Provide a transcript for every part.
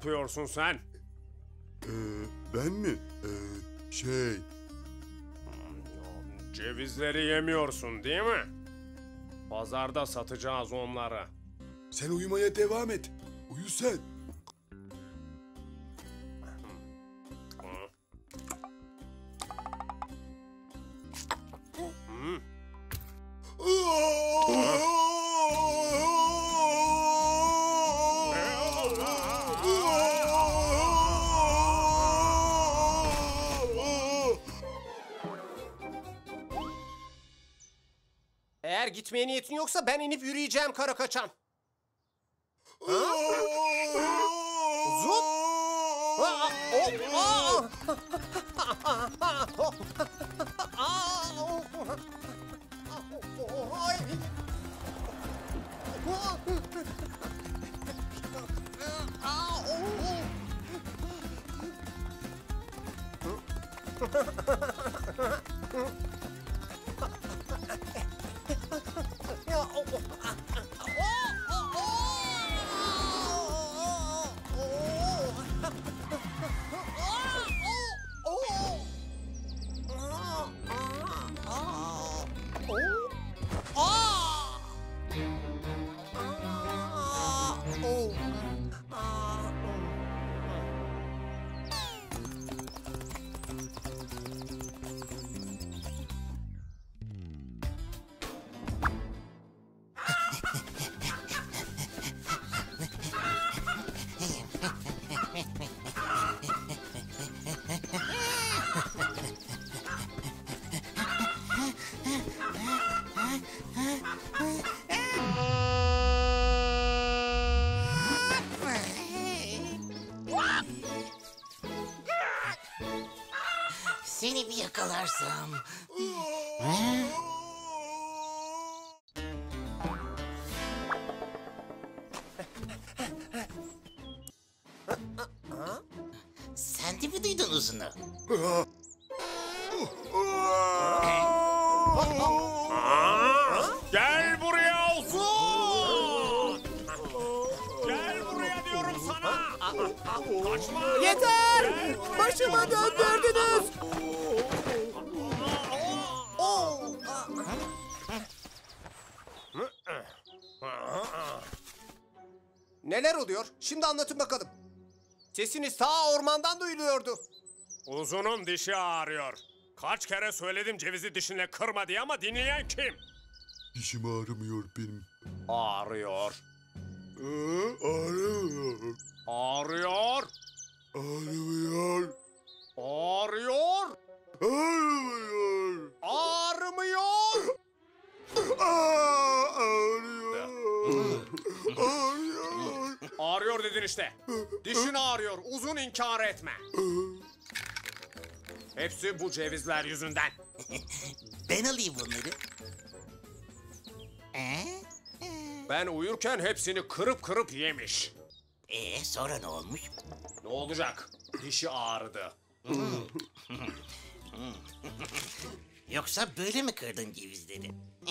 yapıyorsun sen? Ben mi? Cevizleri yemiyorsun değil mi? Pazarda satacağız onları. Sen uyumaya devam et. Uyu sen. Eğer gitmeye niyetin yoksa ben inip yürüyeceğim kara kaçan. Uzun. Seni bir yakalarsam... Sen de mi duydun uzunu? Gel buraya uzun! Gel buraya diyorum sana! Kaçma! Yeter! Başıma döndürdünüz! Neler oluyor? Şimdi anlatın bakalım. Sesiniz ta ormandan duyuluyordu. Uzunun dişi ağrıyor. Kaç kere söyledim cevizi dişinle kırma diye ama dinleyen kim? Dişim ağrımıyor benim. Ağrıyor. Ağrımıyor. Ağrıyor. Ağrımıyor. Ağrıyor. Ağrımıyor. Ağrımıyor. Ağrıyor. Ağrıyor. Ağrıyor dedin işte. Dişin ağrıyor. Uzun inkar etme. Hepsi bu cevizler yüzünden. Ben alayım bunları. Ben uyurken hepsini kırıp kırıp yemiş. Sonra ne olmuş? Ne olacak? Dişi ağrıdı. Yoksa böyle mi kırdın cevizleri?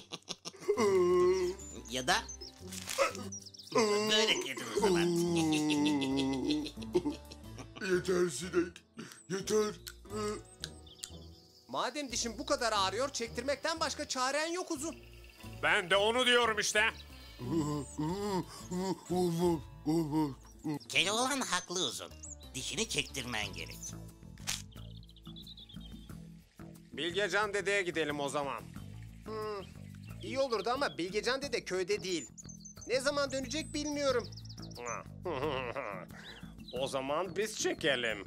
Ya da... böyle kırdın o zaman. Yeter sinek. Yeter. Madem dişin bu kadar ağrıyor, çektirmekten başka çaren yok uzun. Ben de onu diyorum işte. Olmaz. Olmaz. Keloğlan haklı uzun. Dişini çektirmen gerek. Bilgecan dedeye gidelim o zaman. İyi olurdu ama Bilgecan dede köyde değil. Ne zaman dönecek bilmiyorum. O zaman biz çekelim.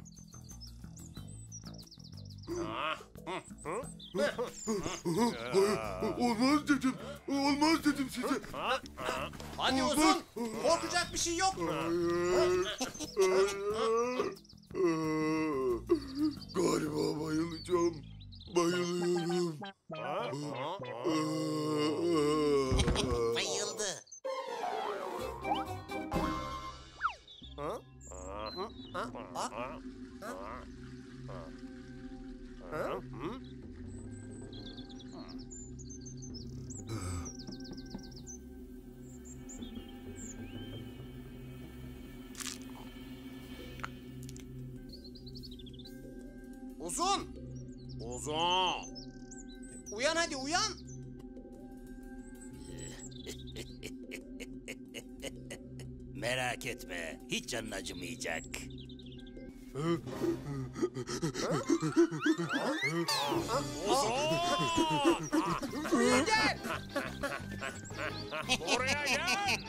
Olmaz dedim. Olmaz dedim size. Hadi uzun, korkacak bir şey yok. Galiba bayılacağım. Bayılıyorum. Bayıldı. uzun. Uzun. Uyan hadi uyan. Merak etme, hiç canın acımayacak. Buraya gel. Buraya gel.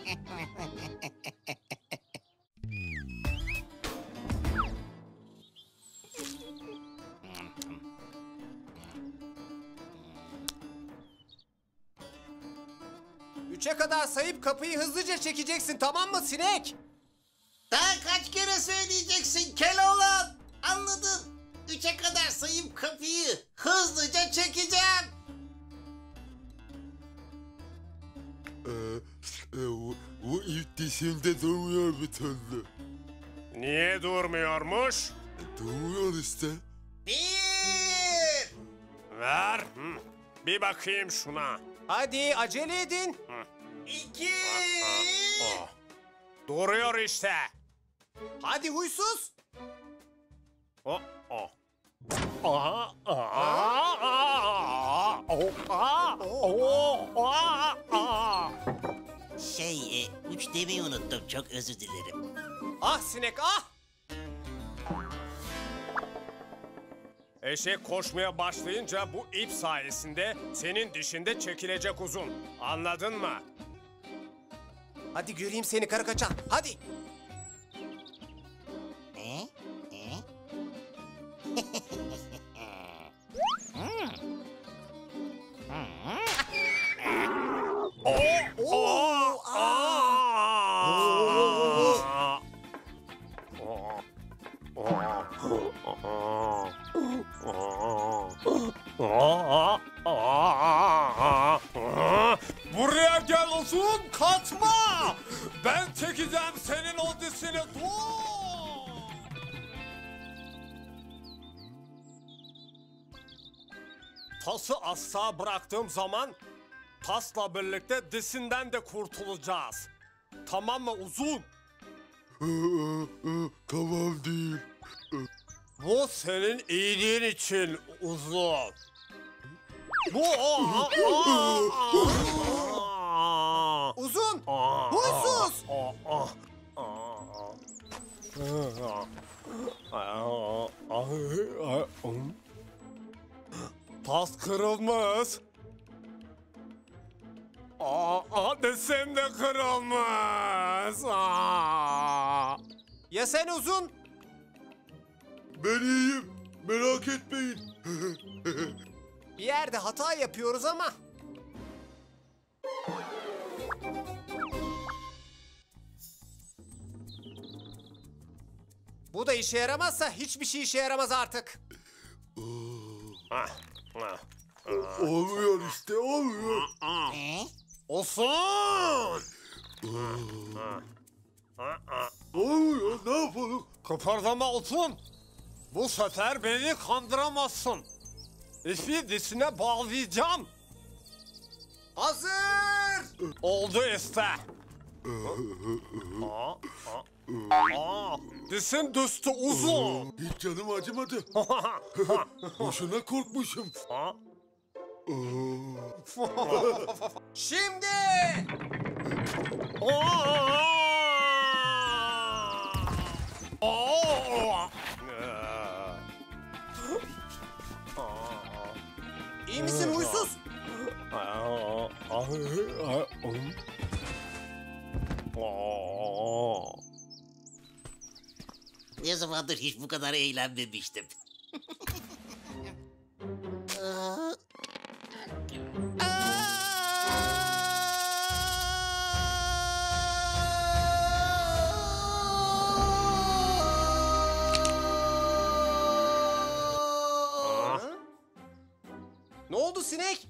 Üçe kadar sayıp kapıyı hızlıca çekeceksin, tamam mı sinek? Daha kaç kere söyleyeceksin Keloğlan? Anladın? 3'e kadar sayıp kapıyı hızlıca çekeceğim. O ilk dişinde durmuyor bir türlü. Niye durmuyormuş? Durmuyor işte. 1, Ver. Hı. Bir bakayım şuna. Hadi acele edin. 2, Oh. Duruyor işte. Hadi huysuz. Oh, oh. Aha, aha, aha, oh, aha, oh, aha, aha. Şey, 3 demeyi unuttum. Çok özür dilerim. Ah sinek ah. Eşek koşmaya başlayınca bu ip sayesinde senin dişinde çekilecek uzun. Anladın mı? Hadi göreyim seni karı kaçan. Hadi. E? E? Oh, Buraya gel uzun, kaçma! Ben çekeceğim senin o dişini, dur! Tası asla bıraktığım zaman tasla birlikte dişinden de kurtulacağız. Tamam mı uzun? Tamam değil. Bu senin iyiliğin için uzun. Bu Uzun. Huysuz. Tas kırılmış. Dişim de kırılmış. Ya sen uzun? Ben iyiyim. Merak etmeyin. Bir yerde hata yapıyoruz ama. Bu da işe yaramazsa hiçbir şey işe yaramaz artık. Olmuyor işte, olmuyor. E? Olsun. Olmuyor, ne yapalım? Kıpırdama olsun. Bu sefer beni kandıramazsın. İpi dişine bağlayacağım. Hazır. Oldu işte. Dişin düştü uzun. Hiç canım acımadı. Boşuna korkmuşum. Şimdi. İyi misin huysuz? Ne zamandır hiç bu kadar eğlenmemiştim. Ne oldu sinek?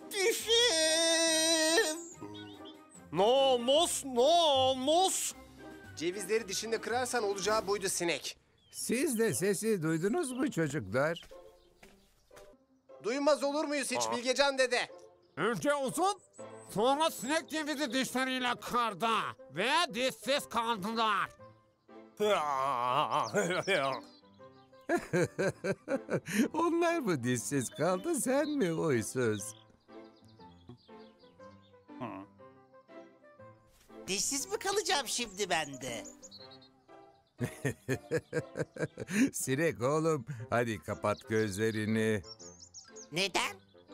Düşüm. Ne olmuş? Ne olmuş? Cevizleri dişinde kırarsan olacağı buydu sinek. Siz de sesi duydunuz mu çocuklar? Duymaz olur muyuz hiç Bilgecan dede? Önce uzun, sonra sinek cevizi dişleriyle kırdı ve dişsiz kaldılar. Onlar mı dişsiz kaldı, sen mi huysuz? Dişsiz mi kalacağım şimdi ben de? Sinek oğlum, hadi kapat gözlerini. Neden?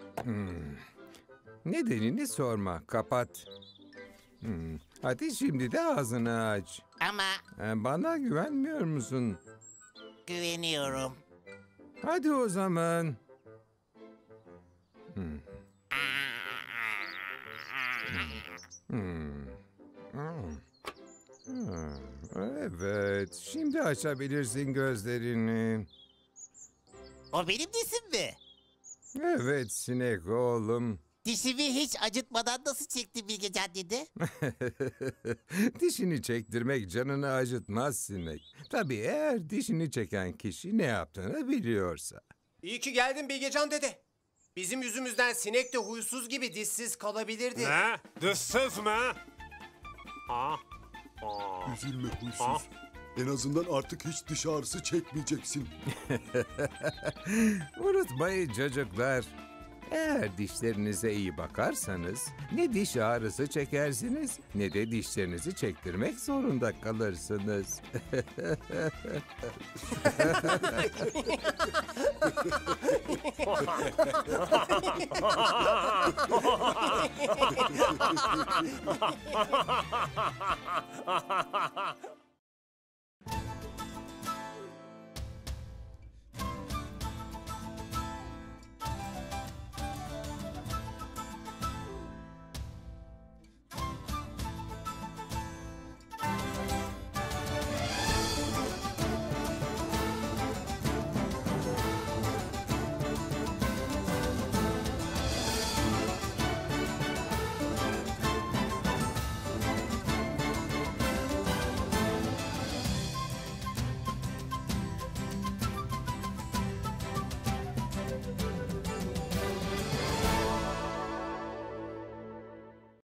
Nedenini sorma, kapat. Hadi şimdi de ağzını aç. Ama Bana güvenmiyor musun? güveniyorum. Hadi o zaman. Evet, şimdi açabilirsin gözlerini. O benim dişim mi? Evet sinek oğlum. Dişimi hiç acıtmadan nasıl çekti Bilgecan dede? Dişini çektirmek canını acıtmaz sinek. Tabii eğer dişini çeken kişi ne yaptığını biliyorsa. İyi ki geldin Bilgecan dede. Bizim yüzümüzden sinek de huysuz gibi dişsiz kalabilirdi. Ne? Dişsiz mi? Aa. Üzülme huysuz. En azından artık hiç diş ağrısı çekmeyeceksin. Unutmayın çocuklar. Eğer dişlerinize iyi bakarsanız ne diş ağrısı çekersiniz ne de dişlerinizi çektirmek zorunda kalırsınız.